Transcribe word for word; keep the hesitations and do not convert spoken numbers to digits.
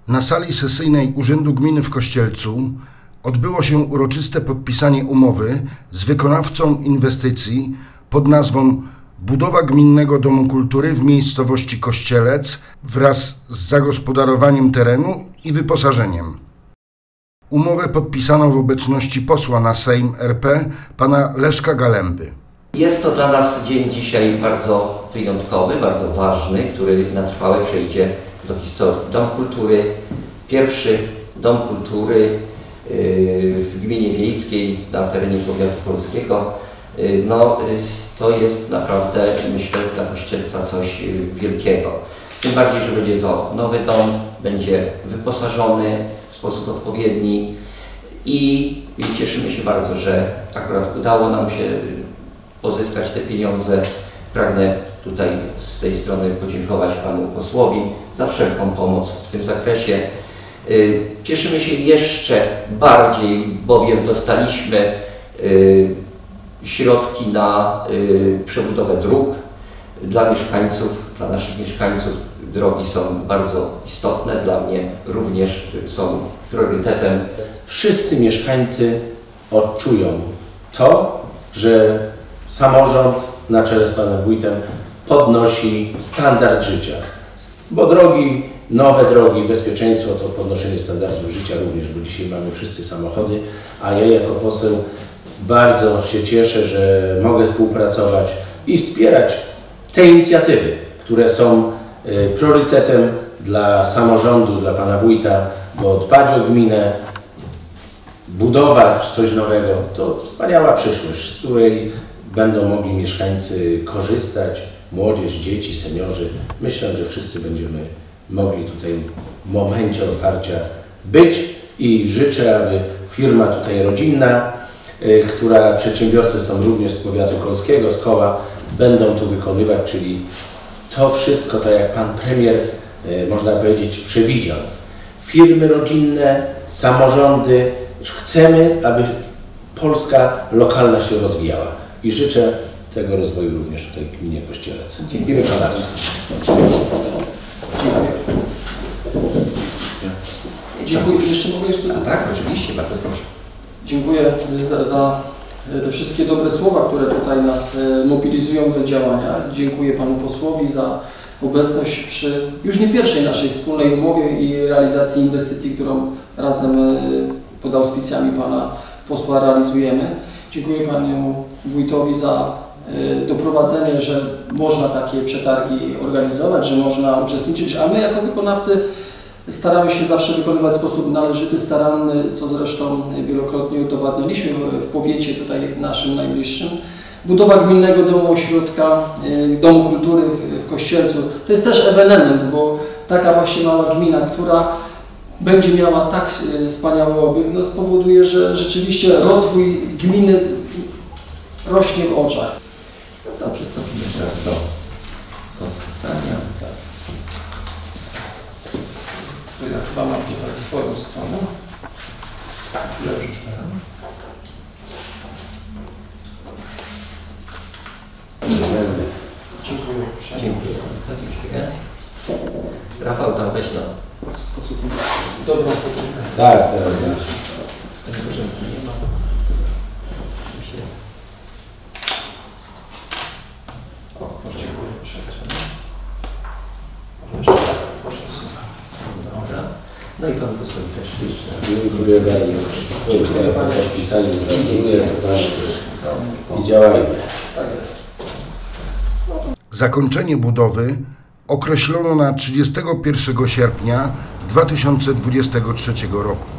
Na sali sesyjnej Urzędu Gminy w Kościelcu odbyło się uroczyste podpisanie umowy z wykonawcą inwestycji pod nazwą Budowa Gminnego Domu Kultury w miejscowości Kościelec wraz z zagospodarowaniem terenu i wyposażeniem. Umowę podpisano w obecności posła na Sejm R P, pana Leszka Galemby. Jest to dla nas dzień dzisiaj bardzo wyjątkowy, bardzo ważny, który na trwałe przejdzie do historii. Dom Kultury, pierwszy Dom Kultury w gminie wiejskiej na terenie powiatu polskiego. No, to jest naprawdę, myślę, dla Kościelca coś wielkiego. Tym bardziej, że będzie to nowy dom, będzie wyposażony w sposób odpowiedni i cieszymy się bardzo, że akurat udało nam się pozyskać te pieniądze. Pragnę tutaj z tej strony podziękować panu posłowi za wszelką pomoc w tym zakresie. Cieszymy się jeszcze bardziej, bowiem dostaliśmy środki na przebudowę dróg dla mieszkańców, dla naszych mieszkańców. Drogi są bardzo istotne, dla mnie również są priorytetem. Wszyscy mieszkańcy odczują to, że samorząd na czele z panem wójtem podnosi standard życia, bo drogi, nowe drogi, bezpieczeństwo to podnoszenie standardów życia również, bo dzisiaj mamy wszyscy samochody, a ja jako poseł bardzo się cieszę, że mogę współpracować i wspierać te inicjatywy, które są priorytetem dla samorządu, dla pana wójta, bo dbać o gminę, budować coś nowego, to wspaniała przyszłość, z której będą mogli mieszkańcy korzystać, młodzież, dzieci, seniorzy. Myślę, że wszyscy będziemy mogli tutaj w momencie otwarcia być i życzę, aby firma tutaj rodzinna, y, która przedsiębiorcy są również z powiatu kolskiego, z Koła, będą tu wykonywać, czyli to wszystko, tak jak pan premier, y, można powiedzieć, przewidział. Firmy rodzinne, samorządy, chcemy, aby Polska lokalna się rozwijała i życzę tego rozwoju również tutaj w gminie Kościelec. Dziękuję bardzo. Dziękuję. Jeszcze mogę jeszcze... A tak, oczywiście, bardzo proszę. Dziękuję za, za te wszystkie dobre słowa, które tutaj nas mobilizują do działania. Dziękuję panu posłowi za obecność przy już nie pierwszej naszej wspólnej umowie i realizacji inwestycji, którą razem pod auspicjami pana posła realizujemy. Dziękuję panu wójtowi za doprowadzenie, że można takie przetargi organizować, że można uczestniczyć, a my jako wykonawcy staramy się zawsze wykonywać w sposób należyty, staranny, co zresztą wielokrotnie udowadnialiśmy w powiecie tutaj naszym najbliższym. Budowa Gminnego Domu Ośrodka, Domu Kultury w, w Kościelcu to jest też ewenement, bo taka właśnie mała gmina, która będzie miała tak wspaniały obiekt, no spowoduje, że rzeczywiście rozwój gminy rośnie w oczach. No co, przystąpimy teraz do podpisania. Tak. To ja chyba mam tutaj swoją stronę. Ja już teraz. Dziękuję. Dziękuję. Rafał, tam weź no. Dobrą fotografii. Tak, teraz masz. O, dziękuję. Proszę, proszę sobie. Dobra. No i pan posłowi też. Dziękuję bardzo. Dziękuję panu podpisaniu. Gratuluję panu. I działajmy. Tak jest. Zakończenie budowy określono na trzydziestego pierwszego sierpnia dwa tysiące dwudziestego trzeciego roku.